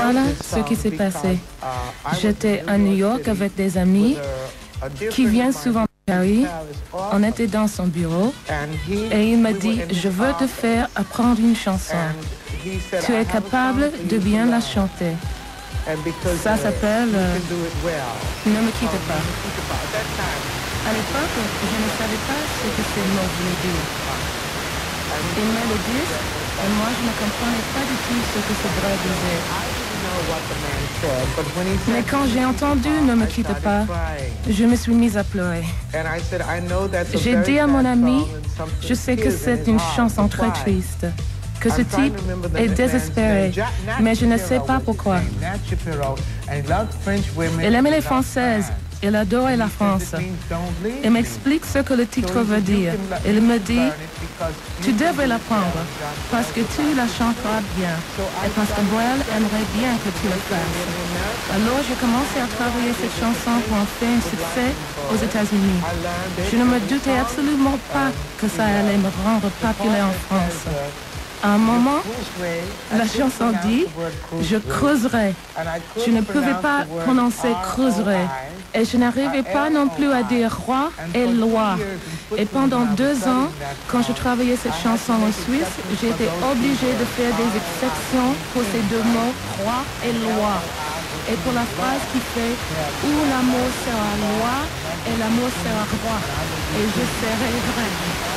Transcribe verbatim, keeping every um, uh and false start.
Voilà ce qui s'est passé. J'étais à New York avec des amis qui viennent souvent à Paris. On était dans son bureau et il m'a dit, je veux te faire apprendre une chanson. Tu es capable de bien la chanter. Ça s'appelle euh, Ne me quitte pas. À l'époque, je ne savais pas ce que ces mots voulaient dire. Il met le disque et moi je ne comprenais pas du tout ce que ce gars disait. Mais quand j'ai entendu Ne me quitte pas, je me suis mise à pleurer. J'ai dit à mon ami, je sais que c'est une chanson très triste, que ce type est désespéré, mais je ne sais pas pourquoi. Il aimait les Françaises, il adorait la France. Il m'explique ce que le titre veut dire. Il me dit, tu devrais l'apprendre parce que tu la chanteras bien et parce que Boel aimerait bien que tu le fasses. Alors j'ai commencé à travailler cette chanson pour en faire un succès aux États-Unis. Je ne me doutais absolument pas que ça allait me rendre populaire en France. À un moment, la chanson dit « Je creuserai ». Je ne pouvais pas prononcer « creuserai » et je n'arrivais pas non plus à dire « roi » et « loi ». Et pendant deux ans, quand je travaillais cette chanson en Suisse, j'étais obligée de faire des exceptions pour ces deux mots « roi » et « loi ». Et pour la phrase qui fait « où l'amour sera loi et l'amour sera roi » et je serai vrai.